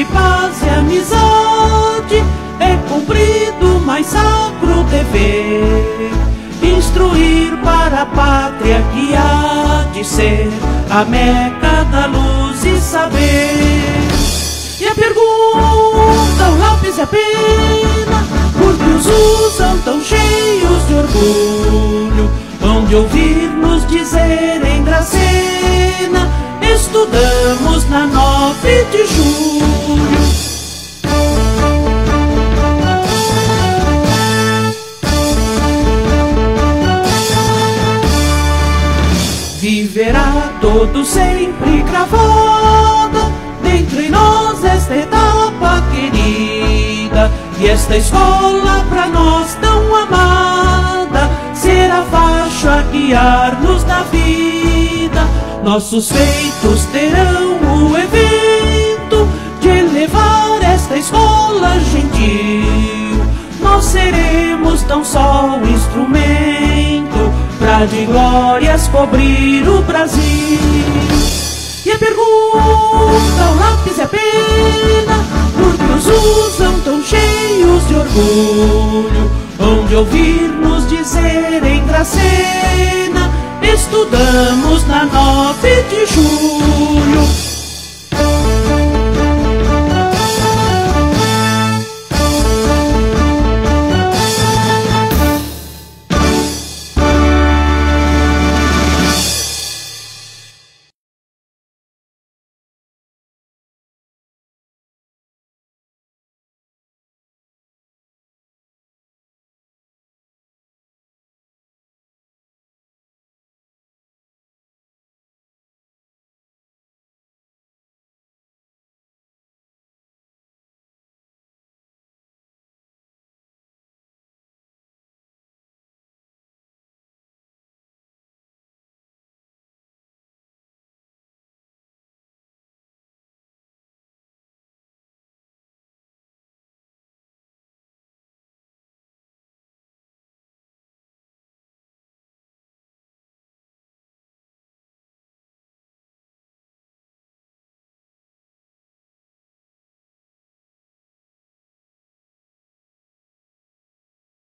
entre paz e amizade é cumprido o mais sacro dever, instruir para a pátria que há de ser a Meca da luz e saber. E a pergunta, o lápis e a pena, por que os usam tão cheios de orgulho? Hão de ouvir-nos dizer em Dracena: estudamos na 9 de julho. Viverá todo sempre gravada dentre nós esta etapa querida, e esta escola pra nós tão amada será faixa a guiar-nos na vida. Nossos feitos terão o evento de elevar esta escola gentil. Nós seremos tão só um instrumento pra de glórias cobrir o Brasil. E a pergunta, o lápis e a pena, por que os usam tão cheios de orgulho? Hão de ouvir-nos dizer em Dracena: estudamos na 9 de julho.